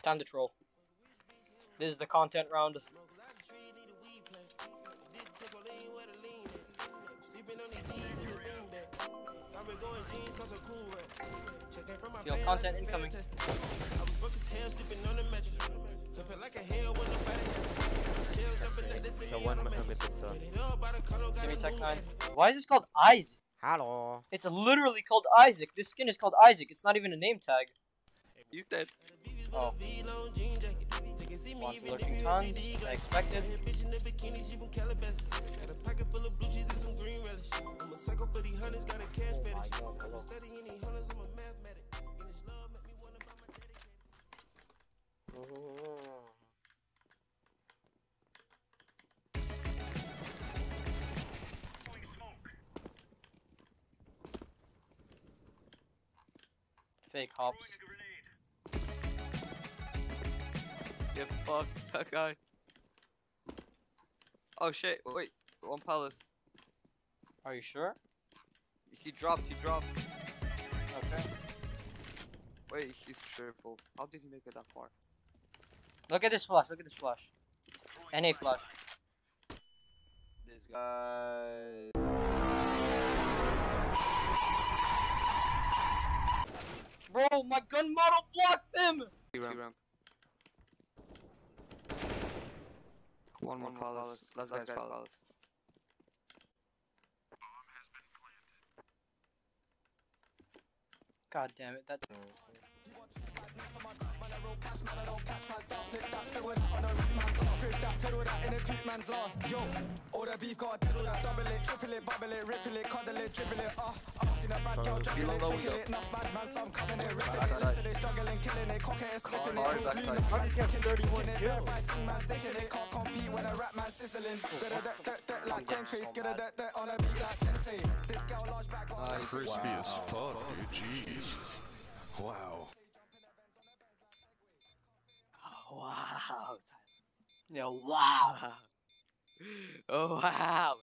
Time to troll. This is the content round. Feel content incoming. The one limited zone. Give me Tech 9. Why is this called Isaac? Hello. It's literally called Isaac. This skin is called Isaac. It's not even a name tag. He's dead. Oh. Wants lurking tons. I expected. Oh my god, hello. Fake hops. Yeah, fuck that guy. Oh shit, wait. One palace. Are you sure? He dropped. Okay. Wait, he's triple. How did he make it that far? Look at this flash. Look at this flash. NA flash. This guy. Bro, my gun model blocked him! One more palace. Last guy's palace. God damn it, that. All the beef got diddle that, double it, triple it, bubble it, ripple it, cuddle it, dribble it, seen a bad girl juggle it, trickle it, enough bad man, some coming it, ripping it, listen it, struggling, killing it, cocking it, sniffing it, How did he have 31 kills? fighting man's taking it, can't compete when a rap man sizzling, like crank face, get a dirt on a beat like sensei, this girl large back, Crispy as fuck, dude. Jeez. Wow. Wow. Yeah, wow. Oh wow.